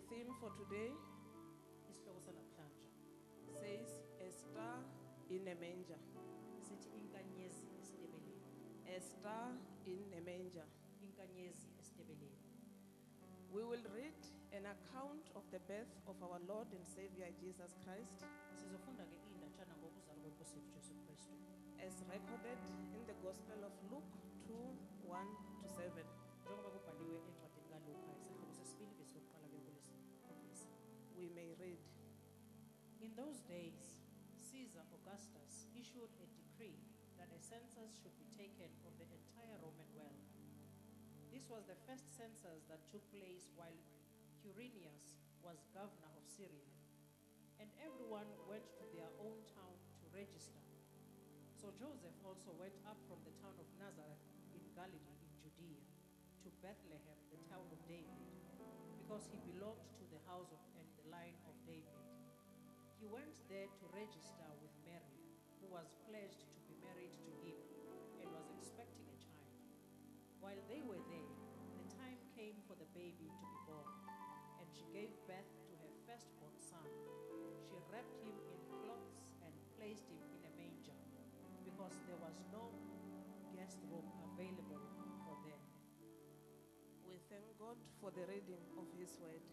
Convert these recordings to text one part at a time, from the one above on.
theme for today isihloko sanamhlanje says a star in a manger. sithi inkanyezi esitebeleni. A star in a manger. Inkanyezi esitebeleni. We will read an account of the birth of our Lord and Savior Jesus Christ Sizofunda ke indatshana ngokuzalwa kwenkosi yethu Jesu Kristu as recorded in the Gospel of Luke 2:1-7. njengoba kubhaliwe encwadini kaLuka isihloko sesibili verse yokuqala kuya kulesi. We may read. In those days, Caesar Augustus issued a decree that a census should be taken of the entire Roman world. This was the first census that took place while Quirinius was governor of Syria, and everyone went to their own town to register. So Joseph also went up from the town of Nazareth in Galilee in Judea to Bethlehem, the town of David, because he belonged to the house and the line of David. He went there to register with Mary, who was pledged to be married to him and was expecting a child. While they were there, the time came for the baby to be born, and she gave birth to her firstborn son. She wrapped him in cloths and placed him in a manger, because there was no guest room available for them. We thank God for the reading of His word.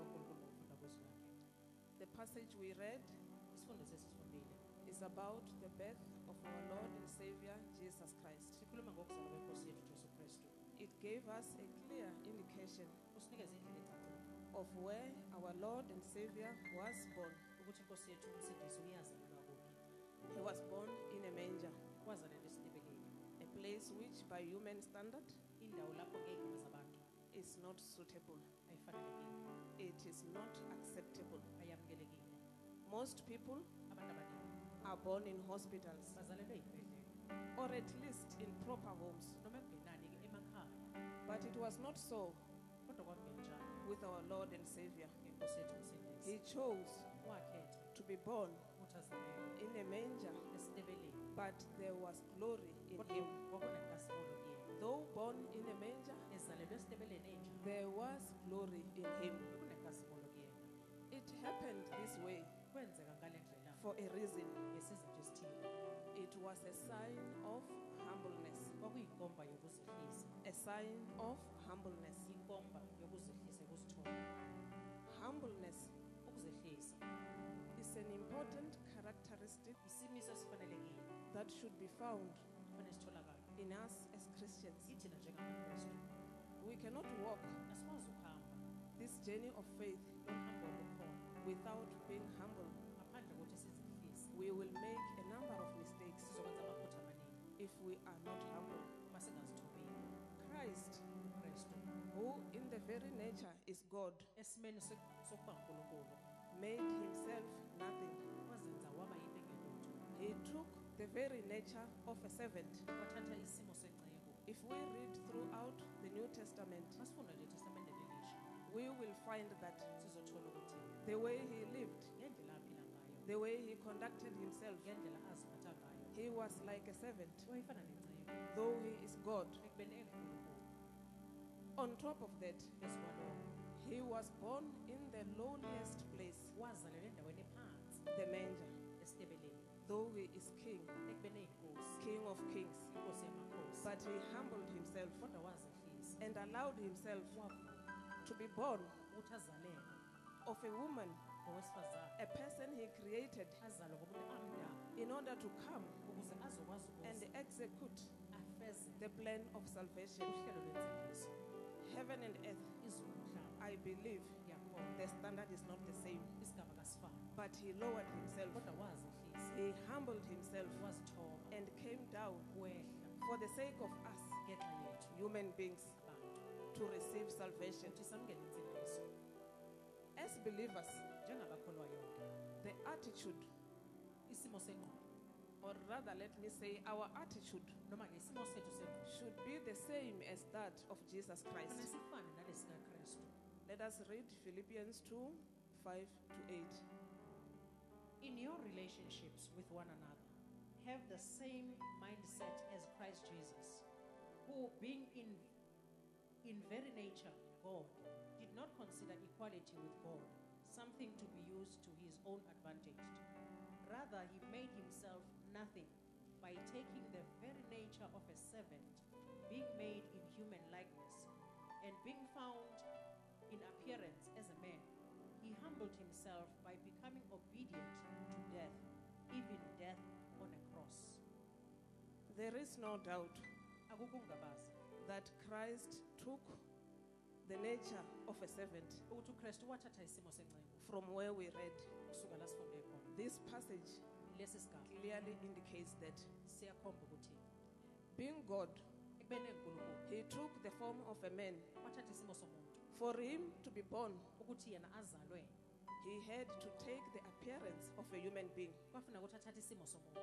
The passage we read is about the birth of our Lord and Savior Jesus Christ. It gave us a clear indication of where our Lord and Savior was born. He was born in a manger, a place which by human standard is not suitable. It is not acceptable. Most people are born in hospitals or at least in proper homes. But it was not so with our Lord and Savior. He chose to be born in a manger, but there was glory in him. Though born in a manger, there was glory in him. It happened this way for a reason. It was a sign of humbleness. A sign of humbleness. Humbleness is an important characteristic that should be found in us as Christians. We cannot walk this journey of faith without being humble. We will make a number of mistakes if we are not humble. Christ, who in the very nature is God, made himself nothing. He took the very nature of a servant. If we read throughout the New Testament, we will find that the way he lived, the way he conducted himself, he was like a servant, though he is God. On top of that, he was born in the lowliest place, the manger, though he is king, king of kings. But he humbled himself and allowed himself to be born of a woman, a person he created in order to come and execute the plan of salvation. Heaven and earth, I believe the standard is not the same, but he lowered himself, he humbled himself and came down for the sake of us human beings to receive salvation. As believers, the attitude, or rather let me say our attitude, should be the same as that of Jesus Christ. Let us read Philippians 2:5-8. In your relationships with one another, have the same mindset as Christ Jesus, who being in very nature God, did not consider equality with God something to be used to his own advantage. Rather, he made himself nothing by taking the very nature of a servant, being made in human likeness, and being found in appearance as a man. He humbled himself by becoming obedient to death, even death on a cross. There is no doubt Akukungabazi that Christ took the nature of a servant ukuthi uKristu wathatha isimo sencengo from where we read. kusuka la sifunde khona. This passage Lesi sigaba clearly indicates that siyakhomba ukuthi being God, ekubeni uNkulunkulu he took the form of a man. wathatha isimo somuntu For him to be born, ukuthi yena azalwe he had to take the appearance of a human being. kwafuna ukuthi athathe isimo somuntu.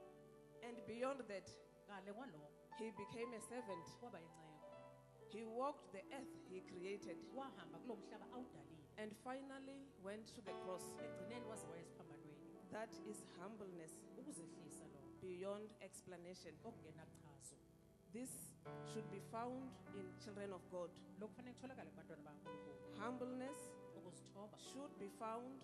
And beyond that, Ngale kwalokho he became a servant. kwaba incengo, He walked the earth he created wahamba kulo mhlaba awudalile, and finally went to the cross. ekugcineni waze waya esiphambanweni. That is humbleness Ukuzehlisa lo beyond explanation. okungena chazo. This should be found in children of God. Lokhu kufanele kutholakale kubantwana bakaNkulunkulu. Humbleness Ukuzithoba should be found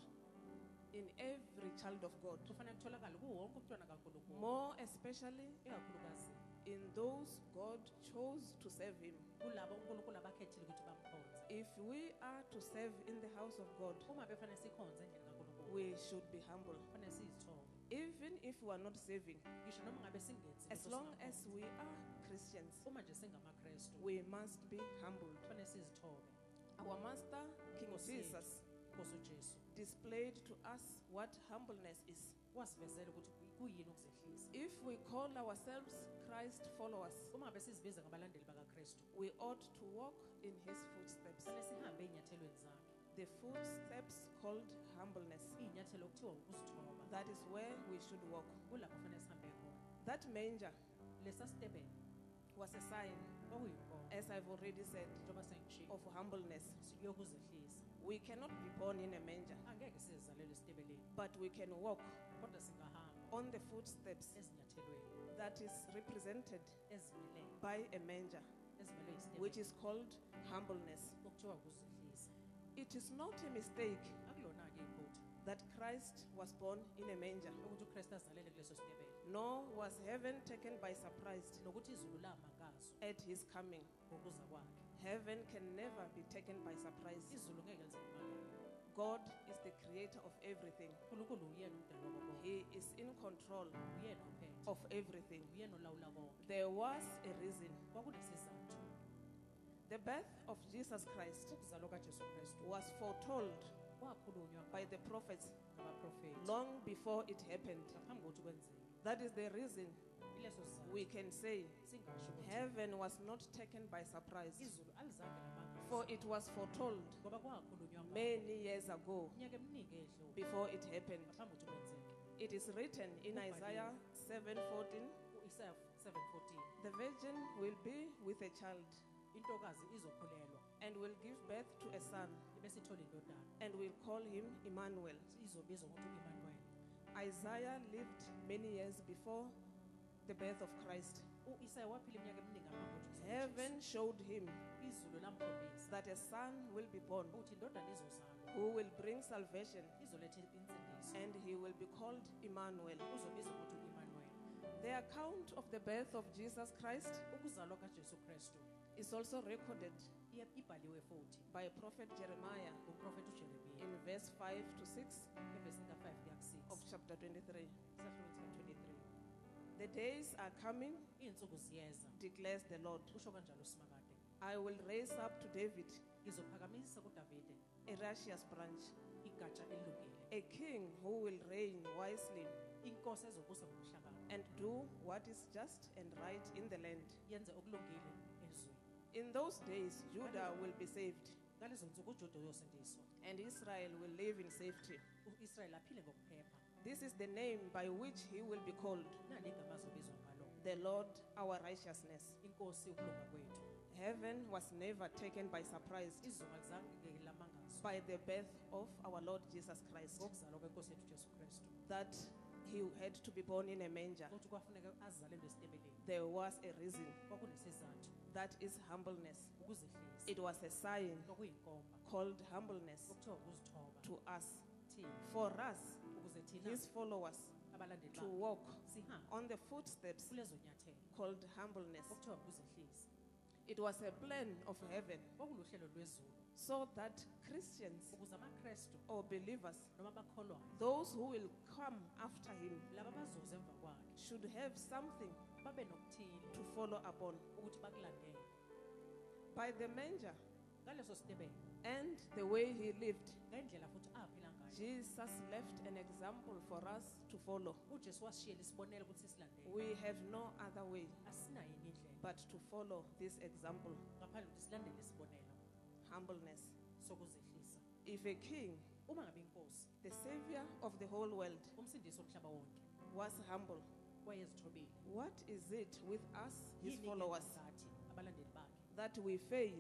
in every child of God, kufanele kutholakale kuwo wonke umntwana kaNkulunkulu, more especially ikakhulukazi in those God chose to serve him. kulabo uNkulunkulu abakhethile ukuthi bamkhonze. If we are to serve in the house of God, Uma befanele sikhonze endlini kaNkulunkulu, we should be humble. kufanele sizithobe. Even if we are not serving, Ngisho noma ngabe singenzi as lutho long singakhonzi. as we are Christians, Uma nje singamaKristu we must be humbled. kufanele sizithobe. Our Master, King Nkosi yethu, Jesus, Nkosi uJesu displayed to us what humbleness is. wasivezela ukuthi kuyini ukuzehlisa. If we call ourselves Christ followers, Uma ngabe sizibiza ngabalandeli bakaKristu, we ought to walk in his footsteps. kufanele sihambe ey'nyathelweni zakhe. The footsteps called humbleness. Iy'nyathelo okuthiwa ukuzithoba. That is where we should walk. Kulapho kufanele sihambe khona. That manger Lesa sitebele was a sign, kwakuyinkomo, as I've already said, njengoba sengishilo, of humbleness. yokuzehlisa. We cannot be born in a manger, Angeke sizalelwe esitebeleni, but we can walk kodwa singahamba on the footsteps ezinyathelweni that is represented ezimele by a manger, which isitebele is called humbleness. okuthiwa ukuzehlisa. It is not a mistake Akulona-ke iphutha that Christ was born in a manger, ukuthi uKristu azalele kuleso sitebele, nor was heaven taken by surprise nokuthi izulu lama ngazo at his coming. ngokuza kwakhe. Heaven can never be taken by surprise. Izulu ngeke lizelimangala. God is the creator of everything. uNkulunkulu uyena umdali wako konke, He is in control uyena uphethe, of everything. uyena olawula konke. There was a reason. Kwakunesizathu. The birth of Jesus Christ Ukuzalwa kaJesu Kristu was foretold kwakhulunywa by the prophets ngabaprofethi long before it happened. ngaphambi kokuthi kwenzeke. That is the reason Ileso sizathu we can say singasho ukuthi heaven was not taken by surprise, izulu alizange lamanga for it was foretold ngoba kwakhulunywa ngakho many years ago iminyaka eminingi edlule before it happened. ngaphambi kokuthi kwenzeke. It is written in Isaiah 7:14, U-Isaiah 7:14, the virgin will be with a child intokazi izokhulelwa and will give birth to a son ibese ithola indodana, and will call him Emmanuel. izobizwa ngokuthi u-Emmanuel. Isaiah lived many years before the birth of Christ. U-Isaiah waphila iminyaka eminingi ngaphambi kokuthi kuzalwe Heaven showed him uJesu. Izulu lamkhombisa that a son will be born ukuthi indodana izozalwa who will bring salvation, izoletha insindiso, and he will be called Emmanuel. uzobizwa ngokuthi u-Emmanuel. The account of the birth of Jesus Christ Ukuzalwa kaJesu Kristu is also recorded ibhaliwe futhi by prophet Jeremiah nguprofethi uJeremiya in verse 5 to 6 evesini ka-5 kuya ku-6 of chapter 23. isahluko sika-23. The days are coming, Iy'nsuku ziyeza, declares the Lord. kusho kanjalo uSimakade, I will raise up to David ngizophakamisa kuDavide a righteous branch, igatsha elilungile, a king who will reign wisely inkosi ezobusa ngobuhlakani, and do what is just and right in the land. yenze okulungile ezweni. In those days, Judah will be saved, Ngalezo nsuku uJuda uyosindiswa, and Israel will live in safety. u-Israyeli aphile ngokuphepha. This is the name by which he will be called, Nali igama azobizwa ngalo, the Lord our righteousness. inkosi ukulunga kwethu. Heaven was never taken by surprise Izulu alizange lamangazwa by the birth of our Lord Jesus Christ, ngokuzalwa kwenkosi yethu Jesu Kristu, that he had to be born in a manger. ukuthi kwafuneka azalelwe esitebeleni. There was a reason. Kwakunesizathu. That is humbleness. ukuzehlisa It was a sign nokuyinkomba called humbleness okuthiwa ukuzithoba to us. thina For us, ukuze thina his followers, abalandeli to bakhe walk sihambe on the footsteps kulezo nyathelo called humbleness. okuthiwa ukuzehlisa It was a plan of heaven okuluhlelo lwezulu so that Christians ukuze amakrestu or believers, noma abakholwayo those who will come after him, laba bazoze emva kwakhe should have something babe nokuthile to follow upon. ukuthi bakulandele By the manger ngaleso sitebele and the way he lived, ngendlela futhi aphila ngayo Jesus left an example for us to follow. ujesu wasishiyela isibonelo ukuthi sisilandele We have no other way asinayo enye indlela but to follow this example, ngaphandle ukuthi silandele isibonelo humbleness. sokuzehlisa If a king, uma ngabe inkosi the savior of the whole world, umsindisi womhlaba wonke was humble, wayezithobile what is it with us, his Yini followers, ingenza ngathi abalandeli bakhe that we fail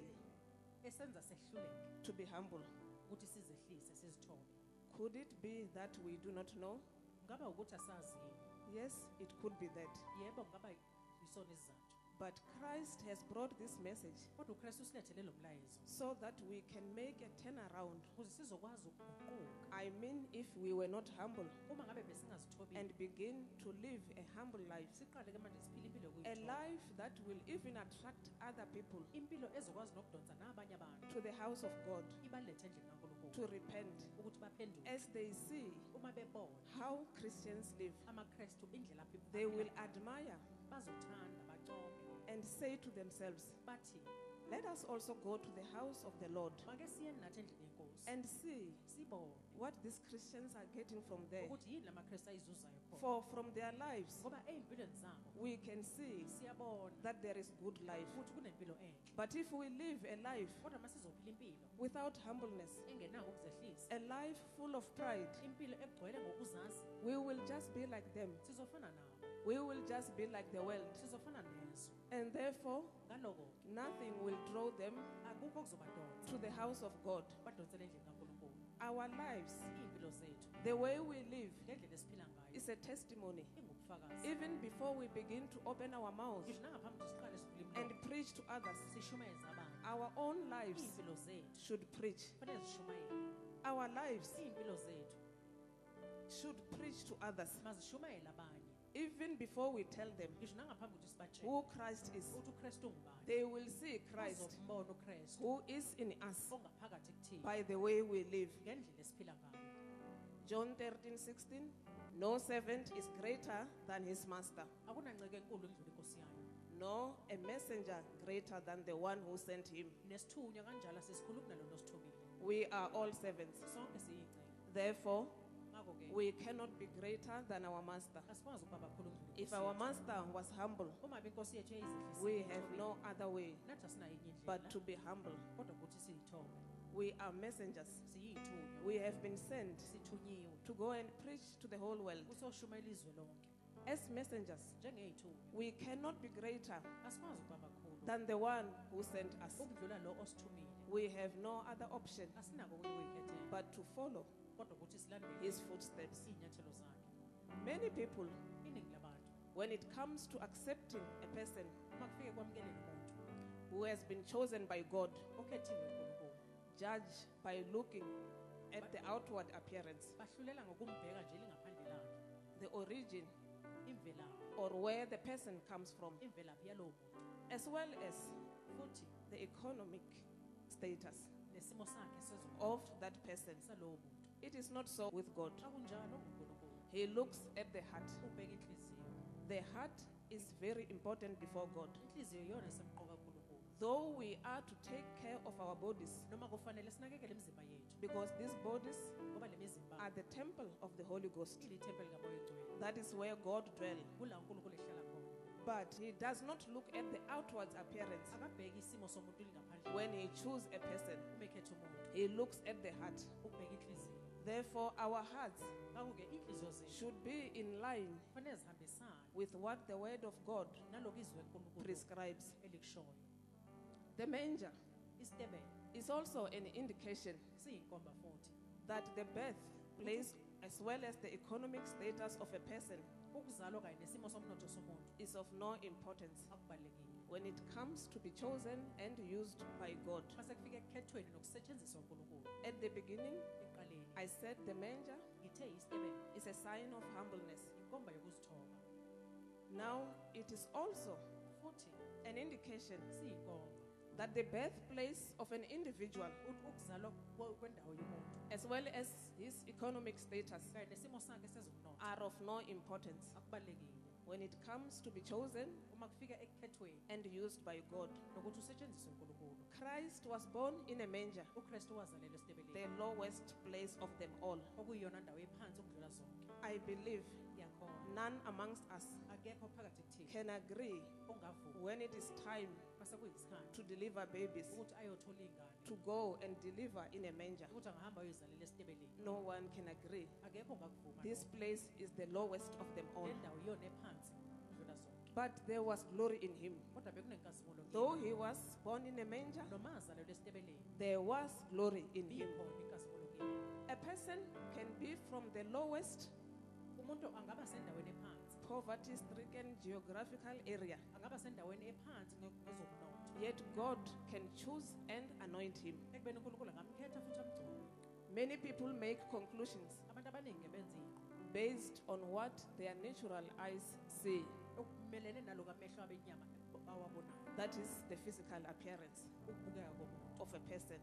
esenza sehluleke to be humble? ukuthi sizehlise sizithobe Could it be that we do not know? ngaba ukuthi asazi yini Yes, it could be that. yebo ngaba yisona isizathu But Christ has brought this message kodwa ukristu usilethele lo mlayezo so that we can make a turnaround. ukuze sizokwazi ukuguquka I mean, if we were not humble uma ngabe besingazithobile and begin to live a humble life, siqale ke manje siphile impilo a yokuyithoba life that will even attract other people impilo ezokwazi nokudonsa nabanye abantu to the house of God ibalethe endlini kaNkulunkulu to repent ukuthi baphenduke as they see uma bebona how Christians live. amakrestu indlela They will admire bazothanda bancome and say to themselves, bathi let us also go to the house of the Lord make siyeni nathi endlini yenkosi and see sibone what these Christians are getting from there. ukuthi yini lamakrestu ayizuzayo khona For from their lives, ngoba ey'mpilweni zabo we can see siyabona that there is good life. ukuthi kunempilo enhle But if we live a life kodwa uma sizophila impilo without humbleness, engenako ukuzehlisa a life full of pride, impilo egcwele ngokuzazi we will just be like them. sizofana nabo We will just be like the world. sizofana nezo And therefore, ngaloko nothing will draw them akukho okuzobadonsa to the house of God. badonsele endlini kaNkulunkulu Our lives, iy'mpilo zethu the way we live, ngendlela esiphila ngayo is a testimony. ingubufakazi Even before we begin to open our mouths ngisho nangaphambi ukuthi siqale sivule and imlomo preach to others, sishumayeze abanye our own lives iy'mpilo zethu should preach. kufanele zishumayele Our lives iy'mpilo zethu should preach to others. mazishumayele abanye Even before we tell them ngisho nangaphambi ukuthi sibatshele who Christ is, ukuthi ukrestu ungubani they will see Christ bazombona ukrestu who is in us ongaphakathi kuthina by the way we live. ngendlela esiphila ngayo John 13:16. No servant is greater than his master, akunanceke enkulu endlula inkosi yayo nor a messenger greater than the one who sent him. nesithunywa kanjalo asisikhulu kunalo nosithobile We are all servants. sonke siyiy'ngceke Therefore, ngako-ke we cannot be greater than our master. asikwazi ukuba bakhulu endlula If inkosi our yethu. master was humble, uma inkosi yethu we yayizehlisa have no other way nathi asinayo enye but indlela to be humble. kodwa ukuthi siyithobe We are messengers. siyiy'thunywa We have been sent sithunyiwe to go and preach to the whole world. usoshumayela izwe lonke As messengers, njengey'thunywa we cannot be greater asikwazi ukuba bakhulu than the one who sent us. ukudlula lo osithumile We have no other option asinako ukuy'khethela but to follow kodwa ukuthi silandele his footsteps. iy'nyathelo zakhe Many people, iningi labantu when it comes to accepting a person uma kufike kwamukeleni umuntu who has been chosen by God, okhethiwe unkulunkulu judge by looking at the outward appearance, bahlulela ngokumbheka nje lingaphandle lakhe the origin, imvelaphi or where the person comes from, imvelaphi yalowo muntu as well as futhi the economic status nesimo sakhe sezulu of that person. salowo muntu It is not so with God. akunjalo ngunkulunkulu He looks at the heart. ubheka inhliziyo The heart is very important before God. inhliziyo iyona esemqoka kunkulunkulu Though we are to take care of our bodies, noma kufanele sinakekele imizimba yethu because these bodies ngoba le mizimba are the temple of the Holy Ghost. ilithempeli likamoya engcwele That is where God dwells. kula unkulunkulu ehlala khona But he does not look at the outward appearance akabheki isimo somuntu lingaphandle when he chooses a person. uma ekhetha umuntu He looks at the heart. ukubheka inhliziyo Therefore, our hearts ngakho-ke inhliziyo zethu should be in line kufanele zihambisane with what the word of God nalokhu izwi lenkulunkulu prescribes. elikushoyo The manger isitebele is also an indication siyinkomba futhi that the birth, place, as well as the economic status of a person ukuzalwa kanye nesimo somnotho somuntu is of no importance. akubalulekile when it comes to be chosen and used by God. Xa sekufika ekukhethweni nokusetshenziswa uNkulunkulu. At the beginning, Ekuqaleni I said the manger ngithe isitebele is a sign of humbleness. inkomba yokuzithoba. Now, it is also Futhi an indication siyinkomba that the birthplace of an individual, ukuthi ukuzalwa kwendawo yomuntu as well as his economic status, kanye nesimo sakhe sezomnotho are of no importance akubalulekile when it comes to be chosen uma kufika ekukhethweni and used by God. nokuthi usetshenziswe uNkulunkulu. Christ was born in a manger, uKristu wazalelwa esitebeleni the lowest place of them all. okuyiyona ndawo ephansi ukudlula zonke. I believe Ngiyakholwa none amongst us akekho phakathi kuthina can agree ongavuma when it is time mase kuyisikhathi to deliver babies ukuthi ayothola ingane to go and deliver in a manger. ukuthi angahamba ayoyizalela esitebeleni. No one can agree. Akekho ongakuvuma. This place is the lowest of them all. le ndawo iyona ephansi ukudlula zonke. But there was glory in him. Kodwa bekunenkazimulo kuyena. Though he was born in a manger, Noma azalelwe esitebeleni there was glory in him. ikhona inkazimulo kuyena. A person can be from the lowest Umuntu angaba sendaweni ephansi, poverty-stricken geographical area, angaba sendaweni ephansi ngezomnotho. yet God can choose and anoint him. Ekubeni uNkulunkulu angamkhetha futhi amgcobe. Many people make conclusions Abantu abaningi benza izinqumo based on what their natural eyes see. okumelene naloko amehlo abenyama bawabonayo. That is the physical appearance Ukubukeka komuntu of a person,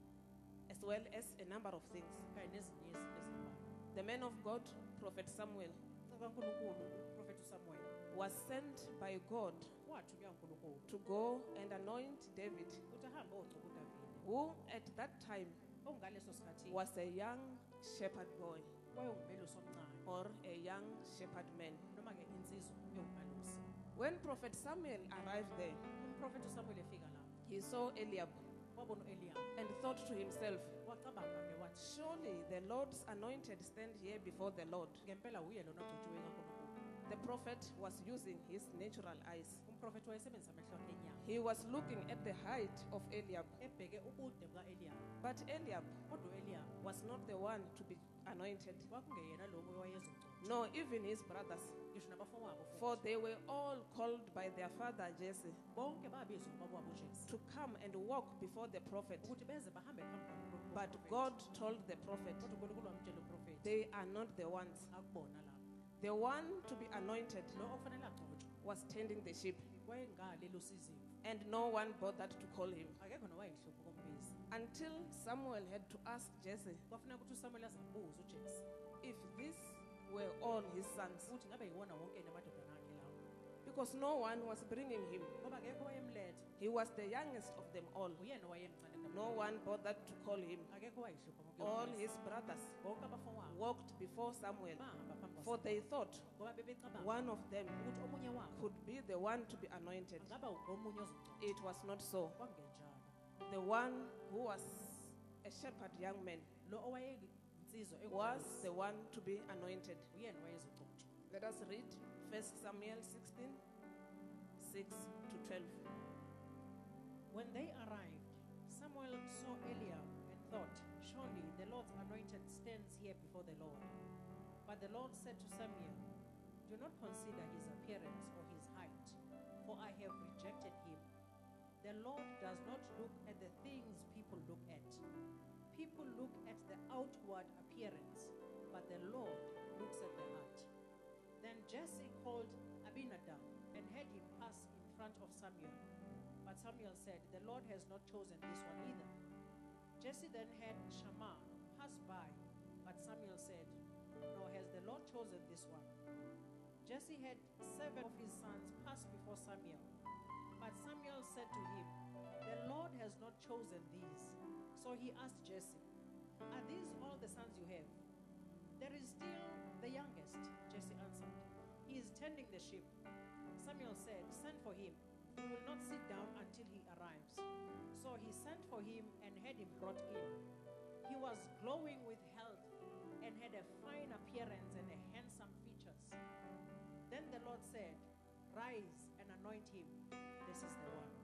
as well as a number of things. kanye nezinye izinto ezimbalwa. The man of God, Prophet Samuel, kaNkulunkulu uprofethi uSamuel was sent by God wathunywa uNkulunkulu to go and anoint David, ukuthi ahambe ogcoba uDavide who at that time ongaleso sikhathi was a young shepherd boy wayengumbelusi omncane or a young shepherd man. noma ke insizwa yombelusi. When Prophet Samuel arrived there, Umprofethi uSamuel efika lapho he saw Eliab wabona uEliya and thought to himself, wacabanga ke wathi surely the Lord's anointed stand here before the Lord. ngempela uye lona ogcotshiwe kaNkulunkulu. The prophet was using his natural eyes. Umprofethi wayesebenzisa amehlo akhe enyama He was looking at the height of Eliab, ebheke ubude bukaEliya. but Eliab Kodwa uEliya was not the one to be anointed. kwakungeyena lo owayezogcotshwa, No, even his brothers, ngisho nabafowabo for futhi. they were all called by their father Jesse Bonke babizwa ubaba wabo uJesu to come and walk before the prophet. ukuthi beze bahambe phambi But kwaProfethi. God told the prophet, Kodwa uNkulunkulu wamtshela uprofethi they are not the ones. akubona lapho. The one to be anointed Lo ofanele agcotshwe was tending the sheep, wayengalelo sizimvu, and no one bothered to call him akekho nowayehlupha ukumbiza. until Samuel had to ask Jesse Kwafuneka ukuthi uSamuel azabuza uJesu if these were all his sons, ukuthi ngabe yiwona wonke amadodana akhe lawo, because no one was bringing him. ngoba akekho wayemletha, He was the youngest of them all. uyena wayemncane kakhulu. No one bothered to call him. Akekho wayehlupha All ngokuyombeza. his brothers Bonke abafowabo walked before Samuel, bahamba phambi for kwaSamuel, they thought ngoba bebecabanga one of them ukuthi omunye wabo could be the one to be anointed. angaba ngomunye ozogcotshwa. It was not so. Kwangenjalo. The one who was a shepherd young man Lo owayeyinsizwa was engumbelusi, the one to be anointed. uyena wayezogcotshwa. Let us read 1 Samuel 16, 6 to 12. When they arrived, Samuel saw Eliab and thought, surely the Lord's anointed stands here before the Lord. But the Lord said to Samuel, do not consider his appearance or his height, for I have rejected him. The Lord does not look at the things people look at. People look at the outward appearance, but the Lord looks at the heart. Then Jesse called Abinadab and had him pass in front of Samuel. But Samuel said, the Lord has not chosen this one either. Jesse then had Shammah pass by, but Samuel said, nor has the Lord chosen this one. Jesse had 7 of his sons pass before Samuel. But Samuel said to him, the Lord has not chosen these. So he asked Jesse, are these all the sons you have? There is still the youngest, Jesse answered. He is tending the sheep. Samuel said, send for him. He will not sit down until he arrives. So he sent for him and had him brought in. He was glowing with health and had a fine appearance and a handsome features. Then the Lord said, rise and anoint him. This is the one.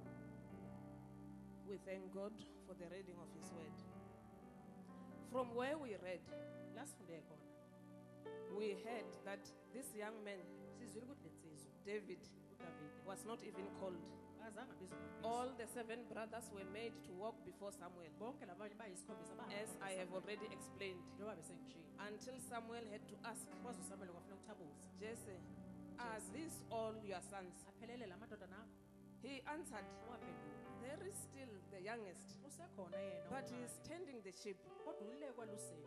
We thank God for the reading of his word. From where we read, Lasifunde khona. we heard that this young man, Sizwile ukuthi lensizwa David, uDavide was not even called. akazange abizwe ngomkhosi. All the 7 brothers were made to walk before Samuel, Bonke labanye bayisikhombisa as I have already explained, njengoba besengishilo. until Samuel had to ask Kwaze uSamuel kwafuna ukuthabuza. Jesse, "Are these all your sons?" Aphelele la madoda nakho. He answered, Waphendula. "There is still the youngest, Usekhona yena but he omncane, is tending the sheep." kodwa ululekwa lusini.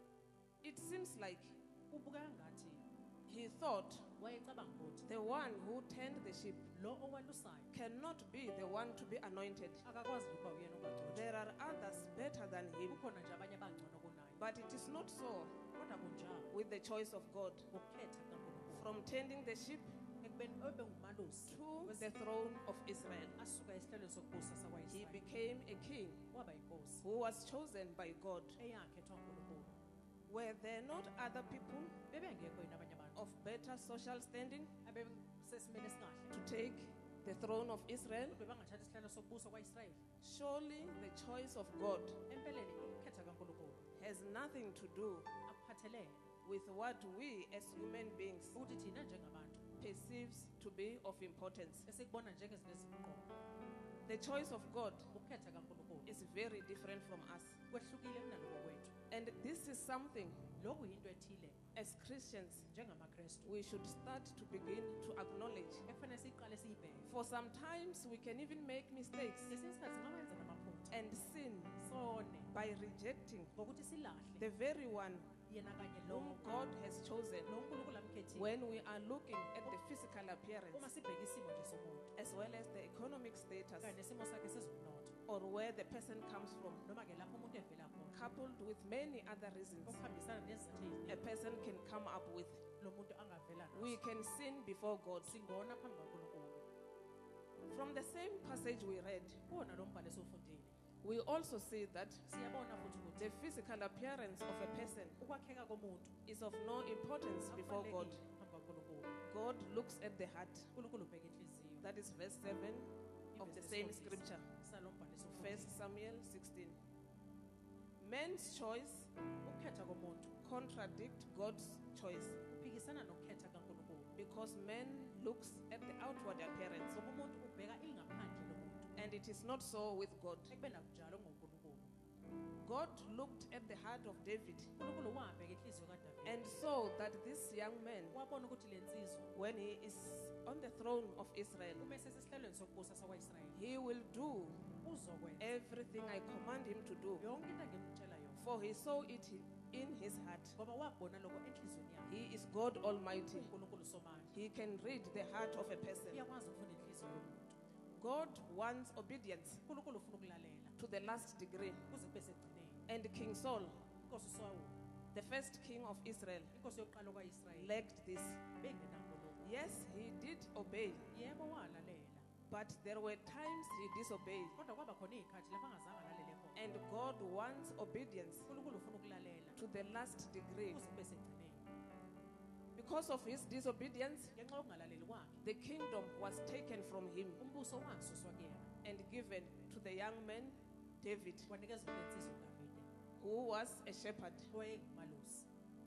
It seems like Kubuka ngathi he thought wayecabanga ukuthi the one who tend the sheep lo owalusayo cannot be the one to be anointed. akakwazi ukuba uyena ongagcotshwa. There are others better than him. Kukhona nje abanye abangcono kunaye. But it is not so Kodwa kunjalo with the choice of God. ngokukhetha kaNkulunkulu. From tending the sheep Ekubeni ebe ngumalusi to the throne of Israel, asuka esihlelweni sokubusa he sakwa-Israyeli became a king waba yinkosi who was chosen by God. eyakhethwa nguNkulunkulu. Were there not other people Bebengekho yini abanye abantu of better social standing abesesimeni esikahle to take the throne of Israel? kodwa bangathatha isihlalo sokubusa kwa-Israyeli? Surely the choice of God Empeleni ukukhetha kaNkulunkulu has nothing to do akuphathelene with what we as human beings ukuthi thina njengabantu perceives to be of importance. esikubona njengezinto eziqoqo. The choice of God Ukukhetha kaNkulunkulu is very different from us. kwehlukile kunaloko kwethu. And this is something, Lokhu yinto ethile as Christians, njengamaKristu we should start to begin to acknowledge. ekufanele siyiqale siyibheke. For sometimes we can even make mistakes Ngesinye isikhathi singawenza namaphutha and sin sone by rejecting ngokuthi silahle the very one yena kanye whom lo God has chosen uNkulunkulu amkhethile. when we are looking at the physical Uma appearance sibheka isimo nje somuntu as well as the economic status kanye nesimo sakhe sezomnotho or where the person comes from, noma ke lapho umuntu evela khona coupled with many other reasons okuhambisana nezizathu a eziningi person can come up with. lo muntu angavela We nazo. can sin before God. Singona phambi kaNkulunkulu. From the same passage we read, Kuwona lo mbhalo esiwufundile. we also see that Siyabona futhi ukuthi the physical appearance of a person ukwakheka komuntu is of no importance before God. akubalulekile phambi kaNkulunkulu. God looks at the heart. uNkulunkulu ubheka inhliziyo. That is verse 7 of the same scripture, salo mbhalo esiwufundile. 1 Samuel 16. Man's choice Ukukhetha komuntu contradict God's choice kuphikisana nokukhetha kaNkulunkulu. because man looks at the outward appearance, Ngoba umuntu ubheka ingaphandle lomuntu. and it is not so with God. Ekubeni akunjalo ngoNkulunkulu. God looked at the heart of David uNkulunkulu wabheka inhliziyo kaDavide. and saw that this young man, Wabona ukuthi le nsizwa when he is on the throne of Israel, uma esesesihlelweni sokubusa sakwa-Israyeli he will do uzokwenza everything I command him to do, yonke into engimtshela yona for he saw it in his heart. ngoba wabona lokho enhliziyweni yakhe. He is God Almighty. uNkulunkulu somandla He can read the heart of a person. uyakwazi ukufunda inhliziyo yomuntu. God wants obedience uNkulunkulu ufuna ukulalela to the last degree. kuze kube segcineni. And King Saul, Inkosi uSawuli, the first king of Israel, inkosi yokuqala kwa-Israyeli, lacked this. bengenakho lokho. Yes, he did obey, Yebo walalela, but there were times he disobeyed. kodwa kwaba khona iy'khathi lapho angazange alalele khona. And God wants obedience uNkulunkulu ufuna ukulalela to the last degree. kuze kube segcineni. Because of his disobedience, Ngenxa yokungalaleli kwakhe, the kingdom was taken from him umbuso wasuswa kuyena and given to the young man David, wanikezwa kule nsizwa uDavide who was a shepherd. owayengumalusi.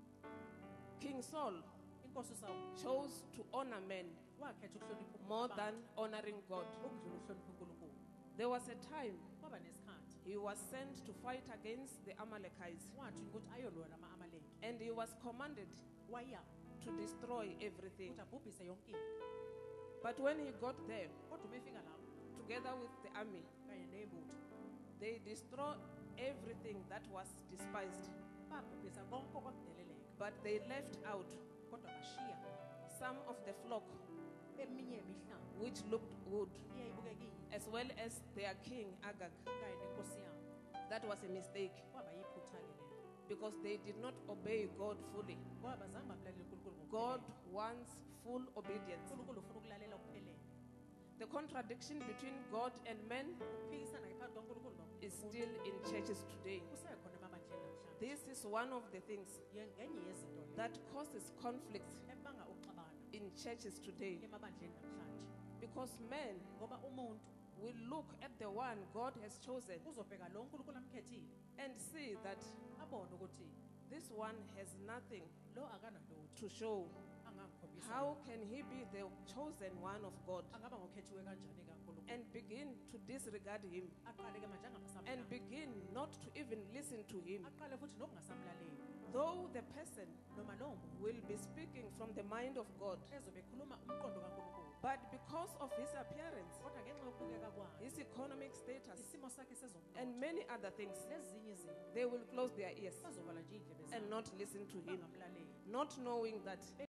King Saul Inkosi uSawuli chose to honor men wakhetha ukuhlonipha more abantu than honoring God. ukudlula ukuhlonipha uNkulunkulu. There was a time Kwaba nesikhathi he was sent to fight against the Amalekites, wathi ukuthi ayolwa nama-Amaleki. and he was commanded Waya to destroy everything. ukuthi abhubhise yonke into. But when he got there, Kodwa uma efika lapho together with the army, kanye nebutho they destroyed everything that was despised. babhubhisa konke okwakudeleleka, But they left out kodwa bashiya some of the flock eminye yemihlambi which looked good, iyayibukeka iyinhle as well as their king Agag. kanye nenkosi yabo. That was a mistake Kwaba yiphutha-ke lelo because they did not obey God fully. ngoba bazange bamlalela uNkulunkulu God ngokuphelele. wants full obedience. uNkulunkulu ufuna ukulalela okuphelele. The contradiction between God and man Ukuphikisana phakathi kwaNkulunkulu is nomuntu still in churches today. kusekhona emabandleni namhlanje. This is one of the things Ngenye yezinto le that causes conflict ebanga ukuxabana in churches today, emabandleni namhlanje because men ngoba umuntu will look at the one God has chosen uzobheka lo uNkulunkulu amkhethile and see that abone ukuthi this one has nothing lo akanalutho to show. angangikhombisa How can he be the chosen one of God angaba ngokhethiwe kanjani kaNkulunkulu and begin to disregard him aqale ke manje and angasamlaleli begin not to even listen to him? aqale futhi nokungasamlaleli Though the person noma lowo muntu will be speaking from the mind of God, ezobe ekhuluma umqondo kaNkulunkulu but because of his appearance, kodwa ngenxa yokubukeka kwakhe his economic status, isimo sakhe sezomnotho and many other things, nezinye izinto they will close their ears bazovala nje indlebe and zabo not listen to him, bangamlaleli not knowing that